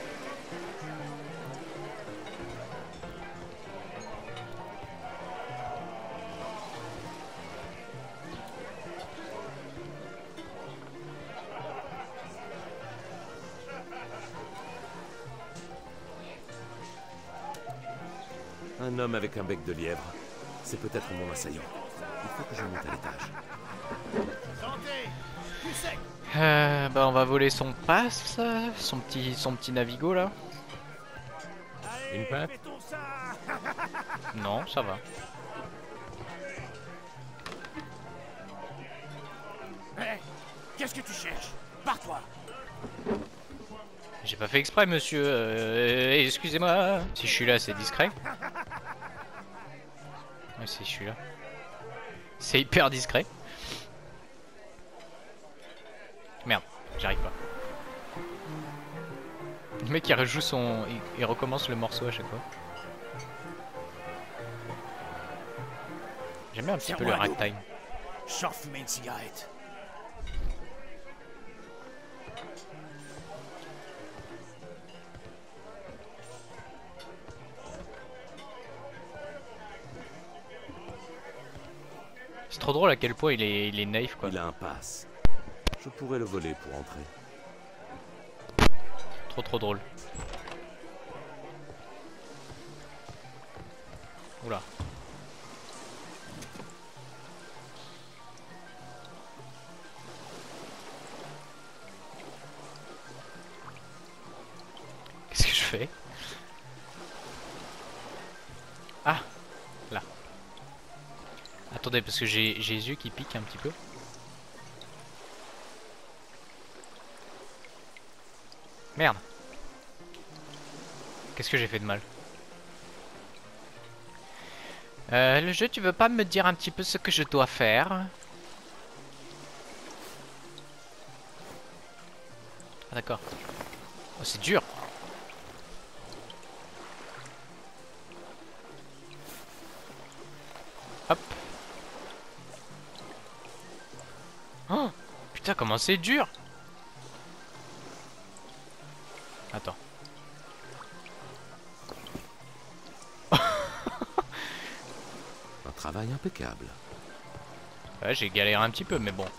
Un homme avec un bec de lièvre. C'est peut-être mon assaillant. Il faut que je monte à l'étage. Santé. Du sec. bah on va voler son passe, son petit navigo là. Allez, Une pinte? fais ton ça. Non, ça va. Hé, qu'est-ce que tu cherches? Pars-toi. J'ai pas fait exprès monsieur, excusez-moi. Si je suis là c'est discret. Ouais, si je suis là. C'est hyper discret. Merde, j'arrive pas. Le mec il rejoue son... il recommence le morceau à chaque fois. J'aime bien un petit peu le ragtime. Je sors fumer une cigarette. C'est trop drôle à quel point il est naïf quoi. Il a un passe. Je pourrais le voler pour entrer. Trop drôle. Oula. Qu'est-ce que je fais? Ah, là. Attendez, parce que j'ai les yeux qui piquent un petit peu. Merde. Qu'est-ce que j'ai fait de mal? Le jeu, tu veux pas me dire un petit peu ce que je dois faire? Ah d'accord. Oh, c'est dur. Hop. Oh, putain, comment c'est dur. Attends. Un travail impeccable. Ouais, j'ai galéré un petit peu, mais bon.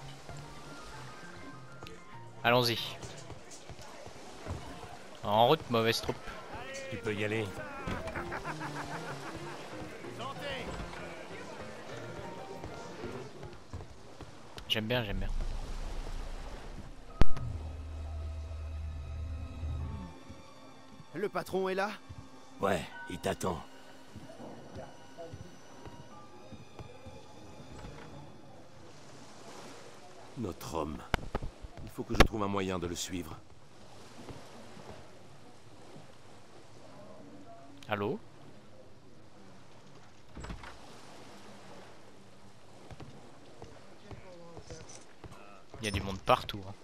Allons-y. En route, mauvaise troupe. Tu peux y aller. J'aime bien, j'aime bien. Le patron est là? Ouais, il t'attend. Notre homme. Il faut que je trouve un moyen de le suivre. Allô? Il y a du monde partout. Hein.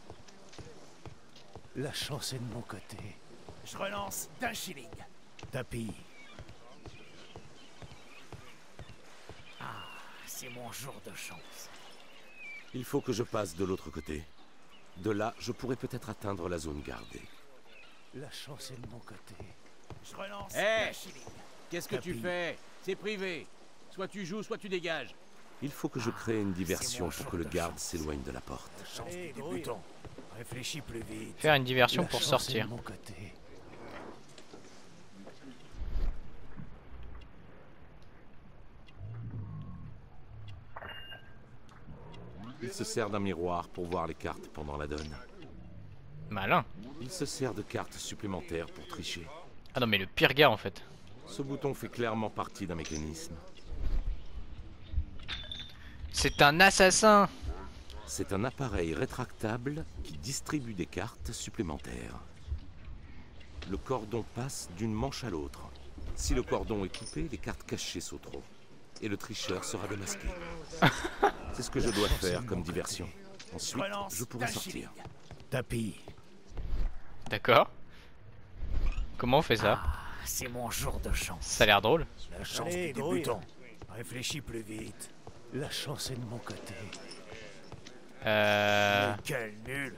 La chance est de mon côté. Je relance d'un shilling. Tapis. Ah, c'est mon jour de chance. Il faut que je passe de l'autre côté. De là, je pourrais peut-être atteindre la zone gardée. La chance est de mon côté. Je relance Hey, d'un shilling. qu'est-ce que tu fais? C'est privé. Soit tu joues, soit tu dégages. Il faut que je crée une diversion mon pour jour que le de garde chance. s'éloigne de la porte. Chance Hey, du grouille. débutant. Réfléchis plus vite. Faire une diversion La pour chance sortir. est de mon côté. Il se sert d'un miroir pour voir les cartes pendant la donne. Malin. Il se sert de cartes supplémentaires pour tricher. Ah non mais le pire gars en fait. Ce bouton fait clairement partie d'un mécanisme. C'est un assassin. C'est un appareil rétractable qui distribue des cartes supplémentaires. le cordon passe d'une manche à l'autre. Si le cordon est coupé, les cartes cachées sauteront. Et le tricheur sera démasqué. C'est ce que je dois faire comme diversion. Ensuite, je pourrai sortir. Tapis. D'accord. Comment on fait ça? C'est mon jour de chance. Ça a l'air drôle. La chance du débutant. Réfléchis plus vite. La chance est de mon côté. Mais quel nul.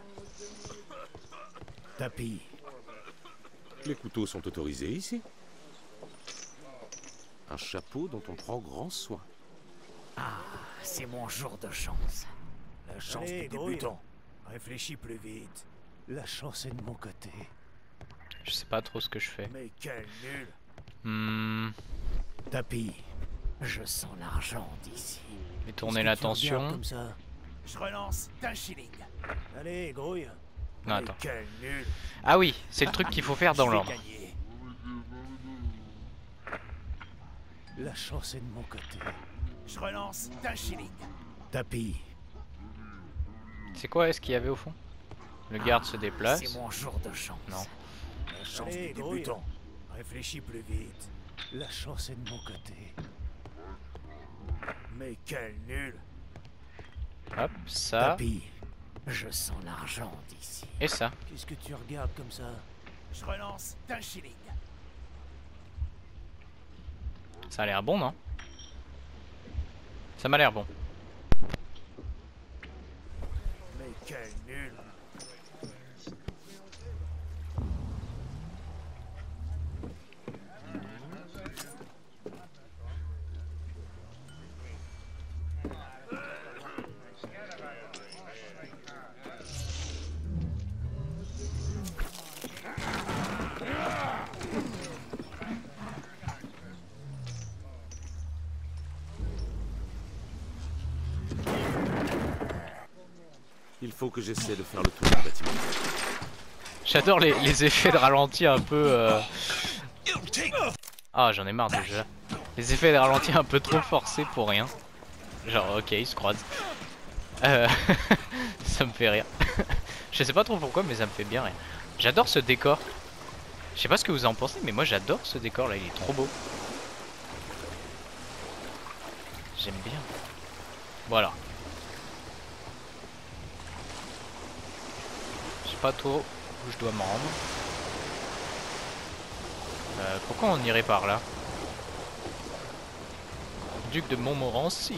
Tapis. Les couteaux sont autorisés ici. Un chapeau dont on prend grand soin. C'est mon jour de chance. La chance du débutant. Réfléchis plus vite. La chance est de mon côté. Je sais pas trop ce que je fais. Mais quel nul. Tapis. Je sens l'argent d'ici. Et tourner l'attention. Comme ça. Je relance d'un shilling. Allez, grouille. Non, attends. Quel nul. Ah oui, c'est le truc qu'il faut faire dans l'ordre. La chance est de mon côté. Je relance d'un shilling. Tapis. C'est quoi est-ce qu'il y avait au fond? Le garde se déplace. C'est mon jour de chance. Non. La chance du débutant. Réfléchis plus vite. La chance est de mon côté. Mais quel nul. Hop, ça. Tapis. Je sens l'argent d'ici. Et ça. Qu'est-ce que tu regardes comme ça? Je relance d'un shilling. Ça a l'air bon, non? Ça m'a l'air bon. Mais quel nul. Il faut que j'essaie de faire le tour du bâtiment. J'adore les effets de ralenti un peu... Ah, j'en ai marre déjà. Les effets de ralenti un peu trop forcés pour rien. Genre, ok, ils se croisent. Ça me fait rire. Je sais pas trop pourquoi, mais ça me fait bien rire. J'adore ce décor. Je sais pas ce que vous en pensez, mais moi j'adore ce décor là, il est trop beau. J'aime bien. Voilà. Je sais pas trop où je dois me rendre. Pourquoi on irait par là? Duc de Montmorency.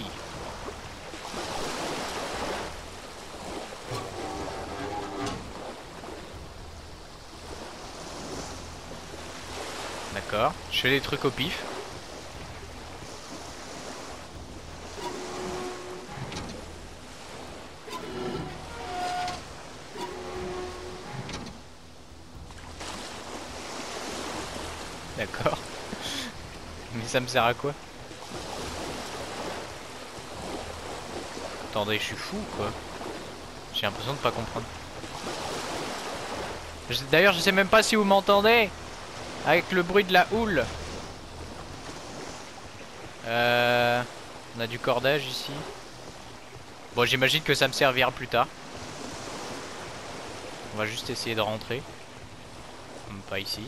D'accord, je fais des trucs au pif. D'accord. Mais ça me sert à quoi? Attendez, je suis fou ou quoi? J'ai l'impression de pas comprendre. D'ailleurs, je sais même pas si vous m'entendez. Avec le bruit de la houle. On a du cordage ici. Bon, j'imagine que ça me servira plus tard. On va juste essayer de rentrer. Pas ici.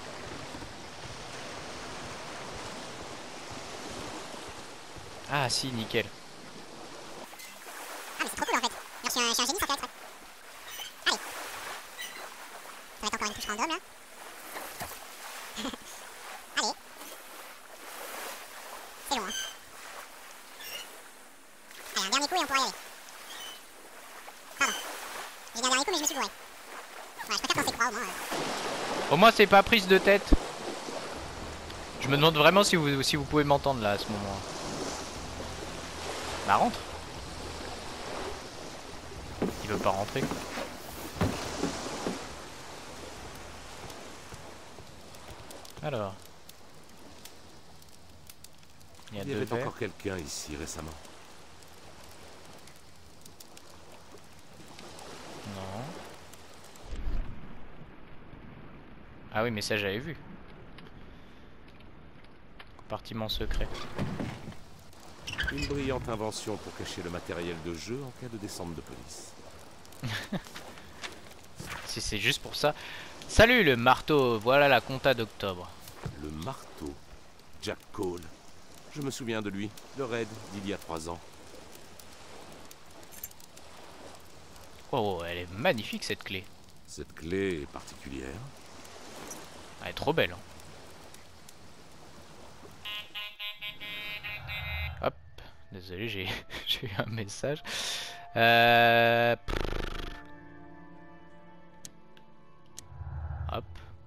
Ah si, nickel. Ah mais c'est trop cool en fait. Je suis un génie sans faire exprès. Allez. Ça va être encore une touche random là. Allez. C'est long hein. Allez, un dernier coup et on pourra y aller. Pardon. J'ai dit un dernier coup mais je me suis bourré. Ouais, je préfère penser croix au moins. Au moins c'est pas prise de tête. Je me demande vraiment si vous pouvez m'entendre là à ce moment. Bah rentre. Il veut pas rentrer. Alors. Il y a Il y deux avait verres. encore quelqu'un ici récemment. Non. Ah oui mais ça j'avais vu. Compartiment secret. Une brillante invention pour cacher le matériel de jeu en cas de descente de police. Si c'est juste pour ça. Salut le marteau, voilà la compta d'octobre. Le marteau. Jack Cole. Je me souviens de lui, le raid d'il y a 3 ans. Oh, elle est magnifique cette clé. Cette clé est particulière. Elle est trop belle. Hein. Hop, désolé, j'ai eu un message. Hop.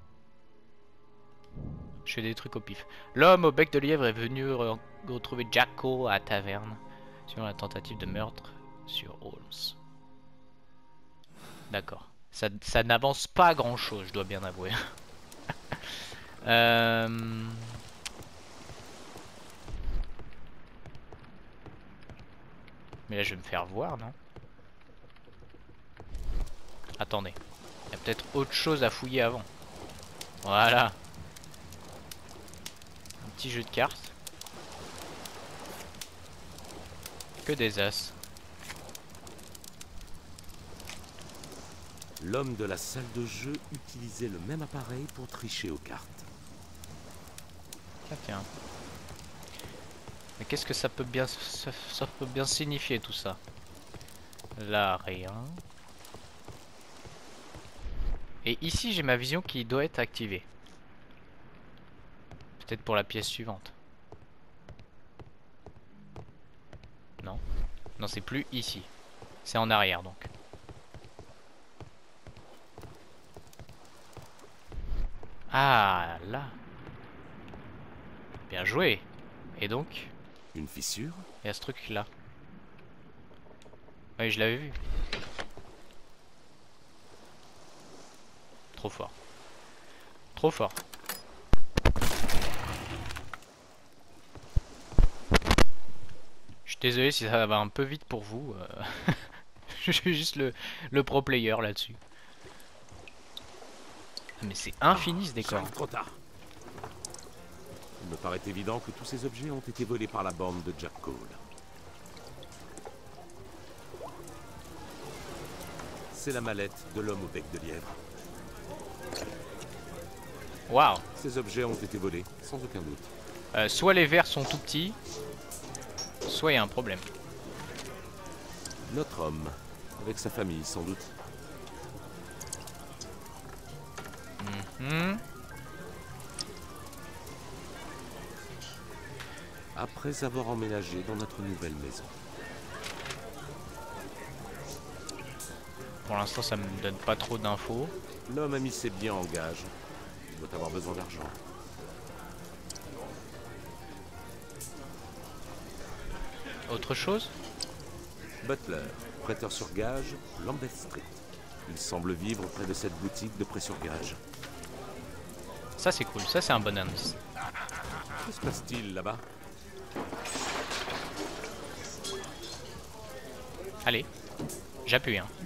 Je fais des trucs au pif. L'homme au bec de lièvre est venu retrouver Jack Cole à la taverne sur la tentative de meurtre sur Holmes. D'accord. Ça n'avance pas grand chose, je dois bien avouer. Mais là je vais me faire voir, non? Attendez. Il y a peut-être autre chose à fouiller avant. Voilà. Un petit jeu de cartes. Que des as. L'homme de la salle de jeu utilisait le même appareil pour tricher aux cartes. Ah, tiens. Mais qu'est-ce que ça peut bien signifier tout ça? Là, rien. Et ici, j'ai ma vision qui doit être activée. Peut-être pour la pièce suivante. Non. Non, c'est plus ici. C'est en arrière, donc. Ah, là. Bien joué. Et donc? Une fissure? Il y a ce truc là. Oui, je l'avais vu. Trop fort. Trop fort. Je suis désolé si ça va un peu vite pour vous. Je suis juste le pro player là-dessus. Mais c'est infini ce décor. J'arrive trop tard. Il me paraît évident que tous ces objets ont été volés par la bande de Jack Cole. C'est la mallette de l'homme au bec de lièvre. Waouh. Ces objets ont été volés, sans aucun doute. Soit les verres sont tout petits, soit il y a un problème. Notre homme, avec sa famille sans doute. Après avoir emménagé dans notre nouvelle maison. Pour l'instant, ça me donne pas trop d'infos. L'homme a mis ses biens en gage. Il doit avoir besoin d'argent. Autre chose? Butler, prêteur sur gage, Lambeth Street. Il semble vivre près de cette boutique de prêt sur gage. Ça c'est cool, ça c'est un bon indice. Que se passe-t-il là-bas? Allez, j'appuie. Hein.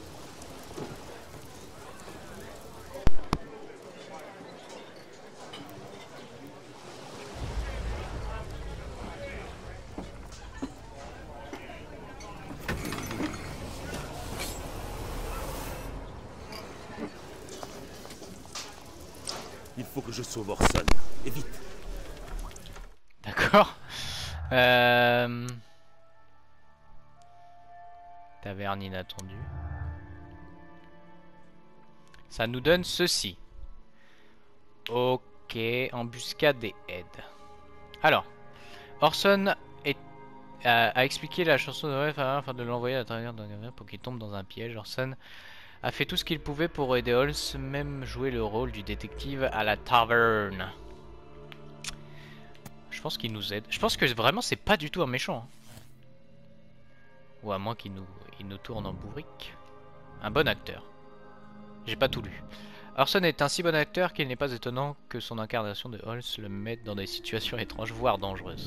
Il faut que je sauve Orson, et vite. D'accord. Taverne inattendue. Ça nous donne ceci. Ok, embuscade et aide. Alors, Orson a expliqué la chanson de rêve afin de l'envoyer à l'intérieur d'un navire pour qu'il tombe dans un piège. Orson a fait tout ce qu'il pouvait pour aider Holmes, même jouer le rôle du détective à la taverne. Je pense qu'il nous aide. Je pense que vraiment c'est pas du tout un méchant. Ou à moins qu'il nous tourne en bourrique. Un bon acteur. J'ai pas tout lu. Orson est un si bon acteur qu'il n'est pas étonnant que son incarnation de Holmes le mette dans des situations étranges, voire dangereuses.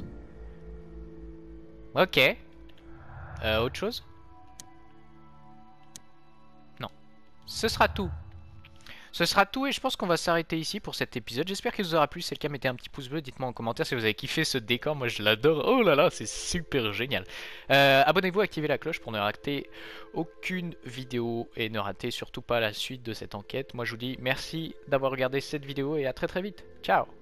Ok. Autre chose? Non. Ce sera tout. ce sera tout et je pense qu'on va s'arrêter ici pour cet épisode. J'espère qu'il vous aura plu. Si c'est le cas, mettez un petit pouce bleu. Dites-moi en commentaire si vous avez kiffé ce décor. Moi, je l'adore. Oh là là, c'est super génial. Abonnez-vous, activez la cloche pour ne rater aucune vidéo et ne ratez surtout pas la suite de cette enquête. Moi, je vous dis merci d'avoir regardé cette vidéo et à très très vite. Ciao.